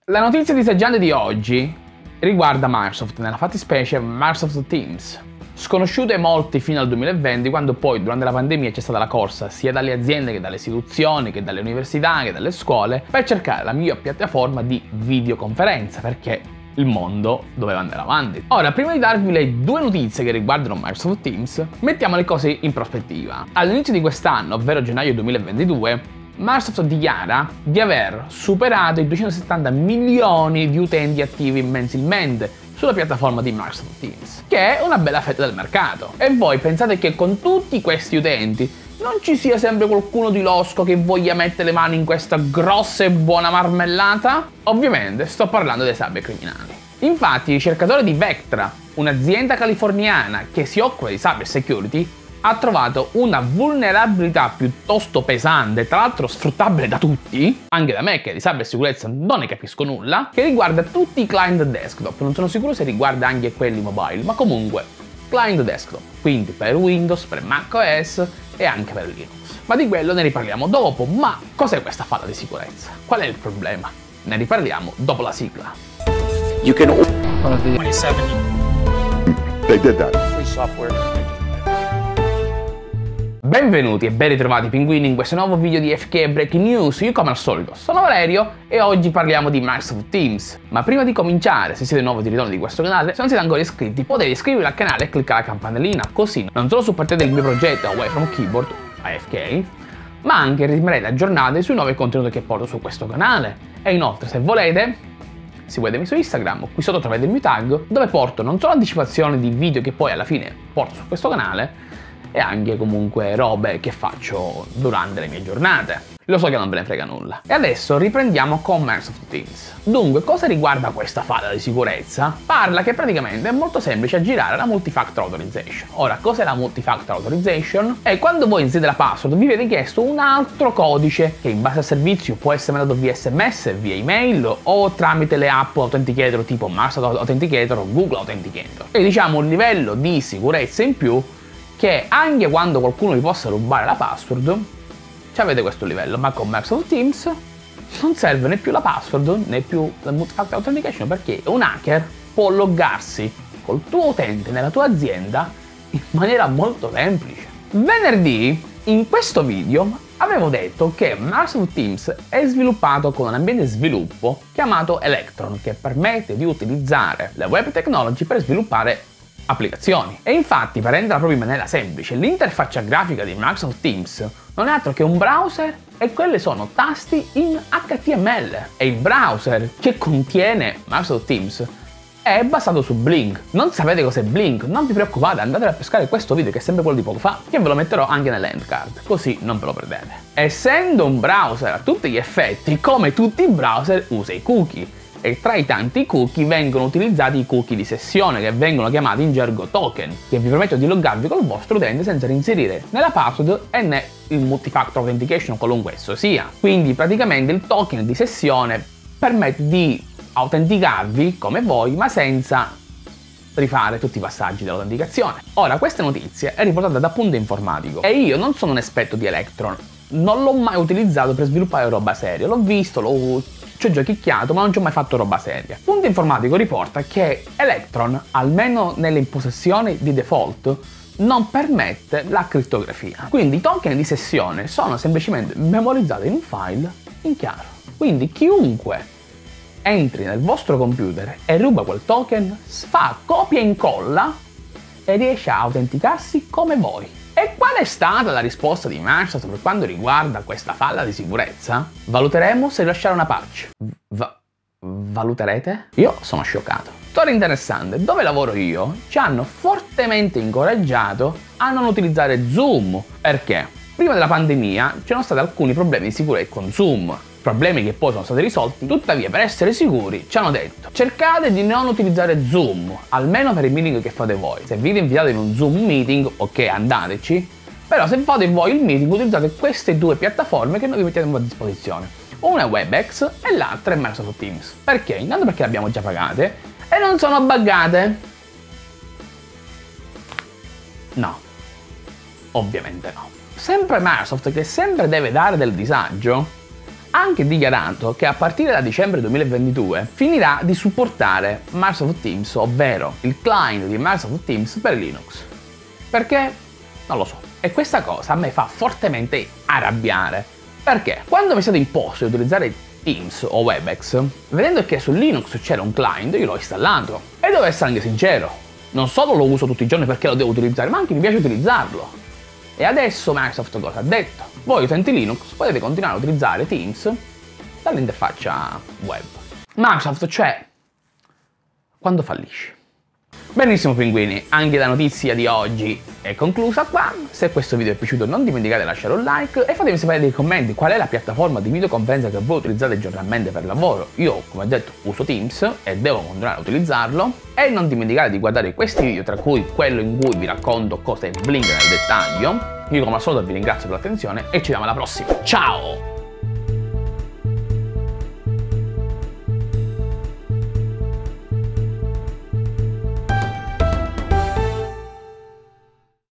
La notizia disagiante di oggi riguarda Microsoft, nella fattispecie Microsoft Teams. Sconosciute molti fino al 2020, quando poi durante la pandemia c'è stata la corsa sia dalle aziende che dalle istituzioni, che dalle università, che dalle scuole, per cercare la miglior piattaforma di videoconferenza, perché il mondo doveva andare avanti. Ora, prima di darvi le due notizie che riguardano Microsoft Teams, mettiamo le cose in prospettiva. All'inizio di quest'anno, ovvero gennaio 2022, Microsoft dichiara di aver superato i 270 milioni di utenti attivi mensilmente sulla piattaforma di Microsoft Teams, che è una bella fetta del mercato. E voi pensate che con tutti questi utenti non ci sia sempre qualcuno di losco che voglia mettere le mani in questa grossa e buona marmellata? Ovviamente sto parlando dei cybercriminali. Infatti, il ricercatore di Vectra, un'azienda californiana che si occupa di cyber security, ha trovato una vulnerabilità piuttosto pesante, tra l'altro sfruttabile da tutti, anche da me che di cybersicurezza non ne capisco nulla, che riguarda tutti i client desktop. Non sono sicuro se riguarda anche quelli mobile, ma comunque client desktop, quindi per Windows, per macOS e anche per Linux. Ma di quello ne riparliamo dopo. Ma cos'è questa falla di sicurezza? Qual è il problema? Ne riparliamo dopo la sigla. You can 27 They did that. free software. Benvenuti e ben ritrovati pinguini in questo nuovo video di FK Breaking News. Io come al solito sono Valerio e oggi parliamo di Microsoft Teams. Ma prima di cominciare, se siete nuovi di ritorno di questo canale, se non siete ancora iscritti potete iscrivervi al canale e cliccare la campanellina, così non solo supportate il mio progetto Away From Keyboard, AFK, ma anche rimarrete aggiornati sui nuovi contenuti che porto su questo canale. E inoltre, se volete, seguitemi su Instagram, qui sotto trovate il mio tag, dove porto non solo anticipazioni di video che poi alla fine porto su questo canale, e anche comunque robe che faccio durante le mie giornate. Lo so che non ve ne frega nulla. E adesso riprendiamo con Microsoft Teams. Dunque, cosa riguarda questa falla di sicurezza? Parla che praticamente è molto semplice aggirare la Multi-Factor Authorization. Ora, cos'è la Multi-Factor Authorization? È quando voi inserite la password vi viene chiesto un altro codice che in base al servizio può essere mandato via SMS, via email o tramite le app Authenticator tipo Microsoft Authenticator o Google Authenticator. E diciamo un livello di sicurezza in più che anche quando qualcuno vi possa rubare la password, avete questo livello. Ma con Microsoft Teams non serve né più la password né più la Multi-Factor Authentication, perché un hacker può loggarsi col tuo utente nella tua azienda in maniera molto semplice. Venerdì, in questo video, avevo detto che Microsoft Teams è sviluppato con un ambiente di sviluppo chiamato Electron, che permette di utilizzare le web technology per sviluppare applicazioni. E infatti, per renderla proprio in maniera semplice, l'interfaccia grafica di Microsoft Teams non è altro che un browser e quelle sono tasti in HTML. E il browser che contiene Microsoft Teams è basato su Blink. Non sapete cos'è Blink? Non vi preoccupate, andate a pescare questo video che è sempre quello di poco fa, che ve lo metterò anche nell'end card, così non ve lo perdete. Essendo un browser a tutti gli effetti, come tutti i browser, usa i cookie. E tra i tanti cookie vengono utilizzati i cookie di sessione, che vengono chiamati in gergo token, che vi permettono di loggarvi col vostro utente senza inserire né la password e né il Multi-Factor Authentication, qualunque esso sia. Quindi praticamente il token di sessione permette di autenticarvi come voi, ma senza rifare tutti i passaggi dell'autenticazione. Ora, questa notizia è riportata da Punto Informatico e io non sono un esperto di Electron, non l'ho mai utilizzato per sviluppare roba seria, l'ho visto, ci ho giochicchiato, ma non ci ho mai fatto roba seria. Punto Informatico riporta che Electron, almeno nelle impostazioni di default, non permette la crittografia. Quindi i token di sessione sono semplicemente memorizzati in un file in chiaro. Quindi chiunque entri nel vostro computer e ruba quel token, fa copia e incolla e riesce a autenticarsi come voi. E qual è stata la risposta di Microsoft per quanto riguarda questa falla di sicurezza? Valuteremo se rilasciare una patch. Valuterete? Io sono scioccato. Storia interessante, dove lavoro io ci hanno fortemente incoraggiato a non utilizzare Zoom. Perché? Prima della pandemia c'erano stati alcuni problemi di sicurezza con Zoom. Problemi che poi sono stati risolti, tuttavia per essere sicuri ci hanno detto: cercate di non utilizzare Zoom, almeno per i meeting che fate voi. Se vi invitate in un Zoom meeting, ok, andateci, però se fate voi il meeting utilizzate queste due piattaforme che noi vi mettiamo a disposizione. Una è WebEx e l'altra è Microsoft Teams. Perché? Intanto perché le abbiamo già pagate e non sono buggate. No, ovviamente no. Sempre Microsoft, che sempre deve dare del disagio, anche dichiarato che a partire da dicembre 2022 finirà di supportare Microsoft Teams, ovvero il client di Microsoft Teams per Linux. Perché? Non lo so. E questa cosa a me fa fortemente arrabbiare. Perché? Quando mi è stato imposto di utilizzare Teams o Webex, vedendo che su Linux c'era un client, io l'ho installato. E devo essere anche sincero, non solo lo uso tutti i giorni perché lo devo utilizzare, ma anche mi piace utilizzarlo. E adesso Microsoft cosa ha detto? Voi utenti Linux potete continuare a utilizzare Teams dall'interfaccia web. Microsoft, cioè, quando fallisce. Benissimo pinguini, anche la notizia di oggi è conclusa qua. Se questo video è piaciuto non dimenticate di lasciare un like e fatemi sapere nei commenti qual è la piattaforma di videoconferenza che voi utilizzate giornalmente per lavoro. Io, come ho detto, uso Teams e devo continuare a utilizzarlo. E non dimenticate di guardare questi video, tra cui quello in cui vi racconto cosa è Blink nel dettaglio. Io come al solito vi ringrazio per l'attenzione e ci vediamo alla prossima. Ciao!